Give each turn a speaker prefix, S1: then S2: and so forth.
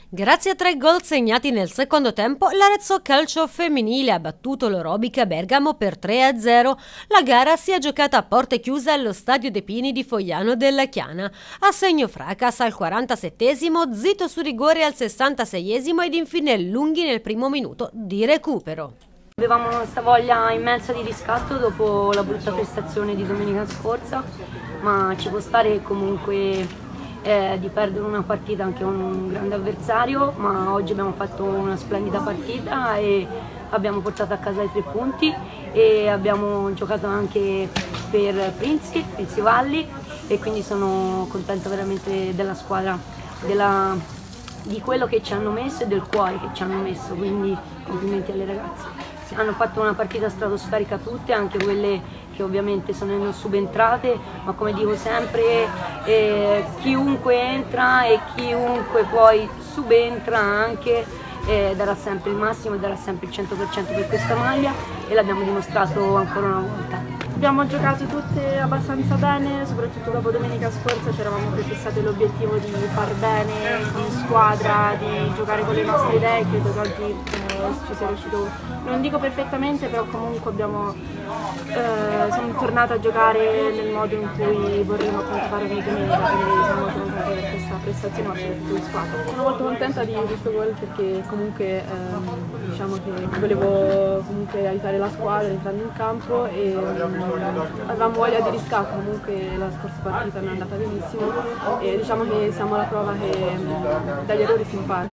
S1: Grazie a 3 gol segnati nel secondo tempo, l'Arezzo Calcio Femminile ha battuto l'Orobica Bergamo per 3-0. La gara si è giocata a porte chiuse allo Stadio dei Pini di Fogliano della Chiana. A segno Fracas al 47esimo, Zito su rigore al 66esimo ed infine Lunghi nel primo minuto di recupero.
S2: Avevamo questa voglia immensa di riscatto dopo la brutta prestazione di domenica scorsa, ma ci può stare comunque di perdere una partita anche con un grande avversario, ma oggi abbiamo fatto una splendida partita e abbiamo portato a casa i 3 punti e abbiamo giocato anche per Princi Valli e quindi sono contenta veramente della squadra, di quello che ci hanno messo e del cuore che ci hanno messo, quindi complimenti alle ragazze. Hanno fatto una partita stratosferica tutte, anche quelle che ovviamente sono subentrate, ma come dico sempre chiunque entra e chiunque poi subentra anche darà sempre il massimo e darà sempre il 100% per questa maglia e l'abbiamo dimostrato ancora una volta.
S3: Abbiamo giocato tutte abbastanza bene, soprattutto dopo domenica scorsa ci eravamo prefissati l'obiettivo di far bene in squadra, di giocare con le nostre idee, credo che oggi ci sia riuscito, non dico perfettamente, però comunque siamo tornati a giocare nel modo in cui vorremmo appunto fare ogni domenica, quindi siamo molto contenti per questa prestazione, ma soprattutto in squadra. Sono molto contenta di questo gol perché comunque diciamo che volevo comunque aiutare la squadra entrando in campo e avevamo voglia di riscatto, comunque la scorsa partita non è andata benissimo e diciamo che siamo alla prova che dagli errori si impara.